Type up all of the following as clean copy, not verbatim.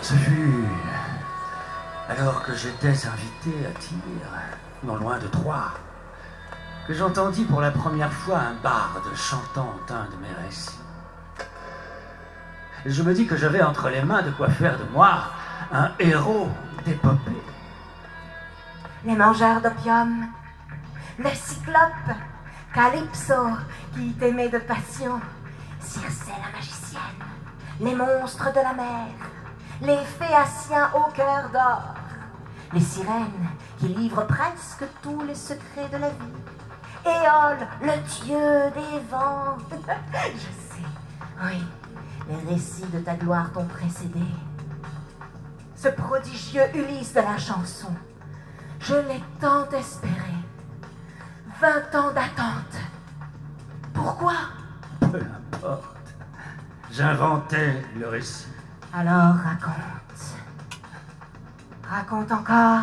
Ce fut alors que j'étais invité à Tyr, non loin de Troie, que j'entendis pour la première fois un barde chantant un de mes récits. Et je me dis que j'avais entre les mains de quoi faire de moi un héros d'épopée. Les mangeurs d'opium, le cyclope, Calypso qui t'aimait de passion, Circé la magicienne, les monstres de la mer, les phéaciens au cœur d'or, les sirènes qui livrent presque tous les secrets de la vie, Éole, le dieu des vents. Je sais, oui, les récits de ta gloire t'ont précédé. Ce prodigieux Ulysse de la chanson, je l'ai tant espéré. 20 ans d'attente. Pourquoi? Peu importe. J'inventais le récit. Alors raconte. Raconte encore.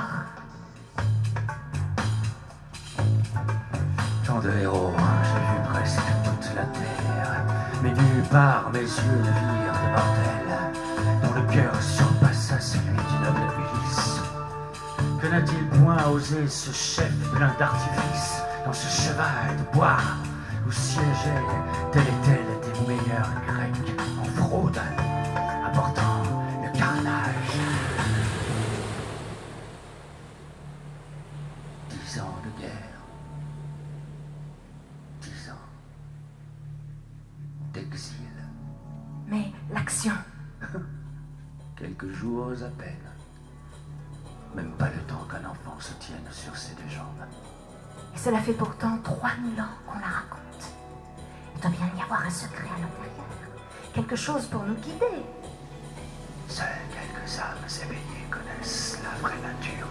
Tant de héros, j'ai vu presque toute la terre, mais nulle part mes yeux ne virent de mortels, dont le cœur surpassa celui du noble Ulysse. Que n'a-t-il point osé ce chef plein d'artifice, dans ce cheval de bois, où siégeaient tel et tel des meilleurs Grecs en fraude, apportant le carnage. 10 ans de guerre. 10 ans d'exil. Mais l'action. Quelques jours à peine. Même pas le temps qu'un enfant se tienne sur ses 2 jambes. Et cela fait pourtant 3000 ans qu'on la raconte. Il doit bien y avoir un secret à l'intérieur. Quelque chose pour nous guider. Seules quelques âmes éveillées connaissent la vraie nature